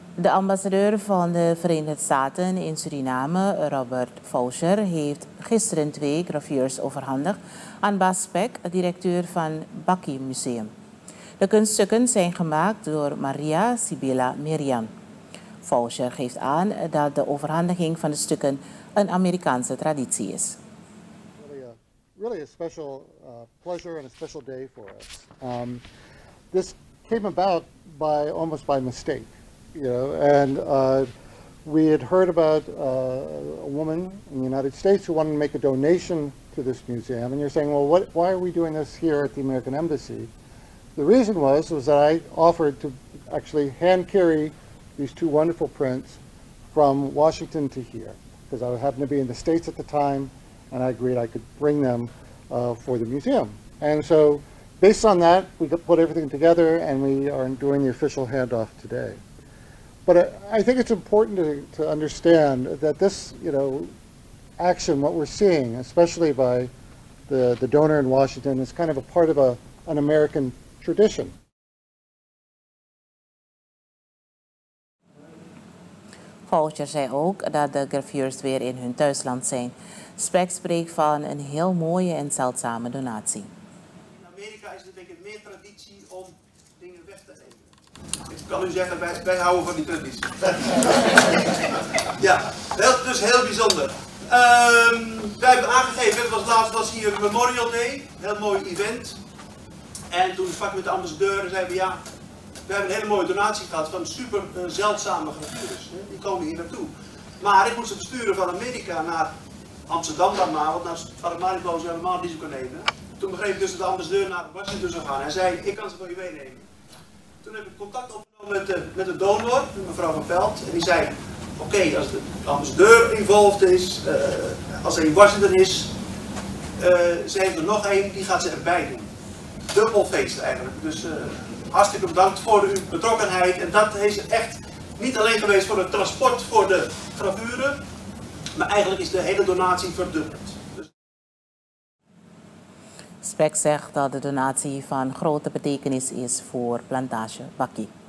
De ambassadeur van de Verenigde Staten in Suriname, Robert Faucher, heeft gisteren 2 gravures overhandigd aan Bas Speck, directeur van Bakkie Museum. De kunststukken zijn gemaakt door Maria Sibylla Merian. Faucher geeft aan dat de overhandiging van de stukken een Amerikaanse traditie is. Really a special pleasure and a special day for us. This came about almost by mistake, and we had heard about a woman in the United States who wanted to make a donation to this museum, and you're saying, well, why are we doing this here at the American Embassy? The reason was that I offered to actually hand carry these 2 wonderful prints from Washington to here, because I happened to be in the States at the time, and I agreed I could bring them for the museum. And so based on that, we put everything together, and we are doing the official handoff today. But I think it's important to understand that this, action, what we're seeing, especially by the donor in Washington, is kind of a part of an American tradition. Faucher zei ook dat de gravures weer in hun thuisland zijn. Speck spreekt van een heel mooie en zeldzame donatie. In Amerika is het denk ik meer traditie om dingen weg te geven. Ik kan u zeggen, wij houden van die traditie. Ja, dus heel bijzonder. Wij hebben aangegeven, het was hier Memorial Day, een heel mooi event. En toen sprak ik met de ambassadeur en zeiden we ja, we hebben een hele mooie donatie gehad van super zeldzame gravures. Die komen hier naartoe. Maar ik moest ze versturen van Amerika naar Amsterdam dan maar, want naar Paramaribo zou helemaal niet zo kunnen nemen. Toen begreep ik dus dat de ambassadeur naar Washington zou gaan. Hij zei, ik kan ze voor je meenemen. Toen heb ik contact opgenomen met de donor, mevrouw Van Pelt. En die zei, oké, als de ambassadeur involved is, als hij in Washington is, ze heeft er nog één, die gaat ze erbij doen. Dubbel feest eigenlijk. Dus hartstikke bedankt voor uw betrokkenheid. En dat is echt niet alleen geweest voor het transport voor de gravuren, maar eigenlijk is de hele donatie verdubbeld. Speck zegt dat de donatie van grote betekenis is voor Plantage Bakkie.